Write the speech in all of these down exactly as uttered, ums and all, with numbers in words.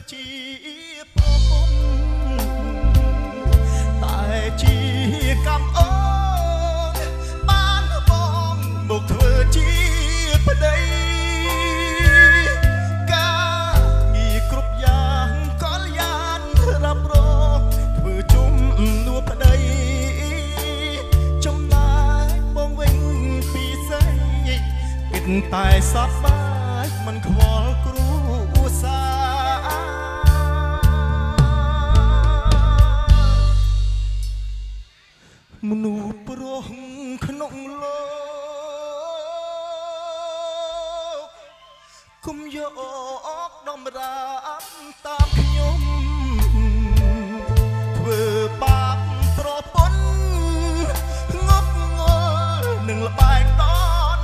ជាប្រពន្ធតែជាកម្មអូនបានបងមកធ្វើជាប្តីការងារគ្រប់យ៉ាងក៏យ៉ាងរ៉ាប់រងធ្វើជុំនួប្តីចំណាយបងវិញពីស្អីគិតតែសប្បាយមិនខ្វល់គ្រូសាមនុស្សប្រុសក្នុងលោកគុំយកដំរាបតាមខ្ញុំធ្វើបាបប្រពន្ធងប់ងល់នឹងលបែងតន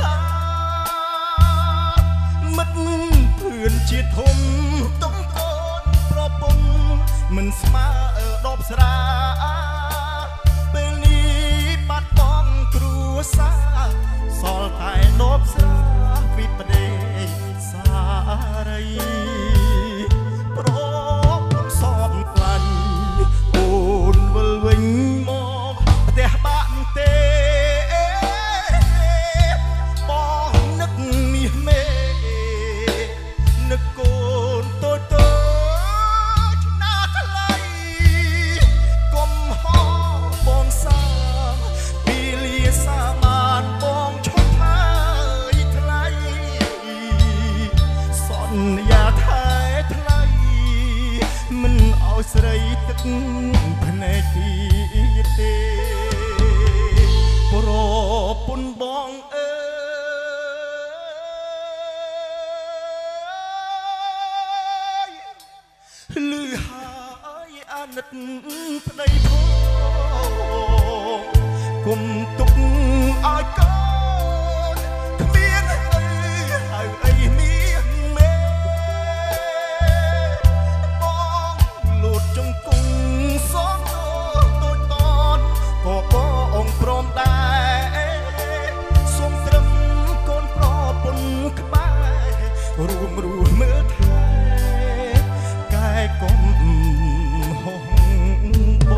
មិត្តเพื่อนជាធំទុំកូនប្រពន្ធមិនស្មើដបស្រាពេលនេះបាត់បង់គ្រួសារសល់តែដបស្រាពីប្តីសារីប្រពន្ធសមខ្លាញ់អូនវិលវិញមកផ្ទះបាក់ទេបងនឹកមាសមេនឹកកូនតូចតូចណាថ្លៃកុំហោបងសាពីលាសាបានបងឈប់ហើយថ្លៃសន្យាថែថ្លៃមិនឲ្យស្រីទឹកភ្នែកទៀតទេប្រពន្ធបងអើលឺហើយអាណិតប្តីផងគុំទុកឲ្យកូនគ្មានអីហៅអីមានមេបងលូតចង្គង់សំតូចតនក៏បងព្រមដែរសូមត្រឹមកូនប្រពន្ធក្បែររួមរស់មើលថែកែកុំហោះបង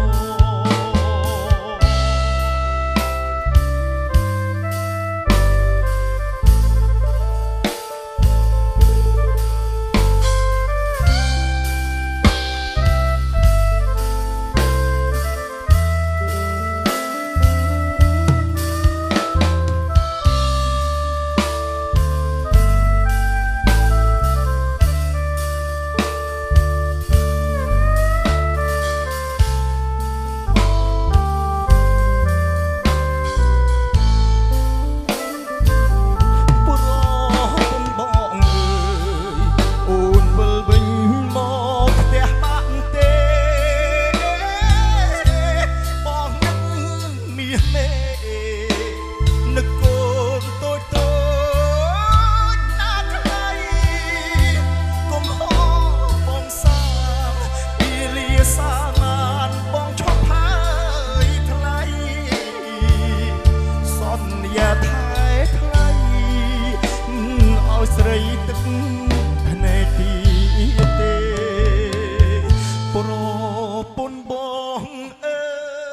ស្រីទឹកភ្នែកទៀតទេប្រពន្ធបងអើ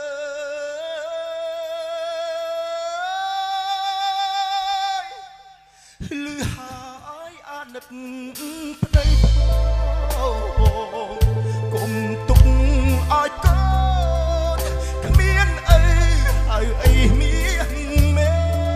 យលឺហើយអាណិតប្តីផងគុំទុកឲ្យកូនគ្មានអីហៅអីមានមេ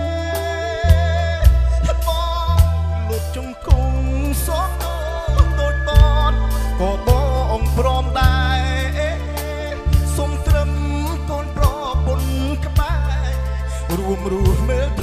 ចង្គង់សំតូចតនក៏បងព្រមដែរសូមត្រឹមកូនប្រពន្ធក្បែររួមរស់មើល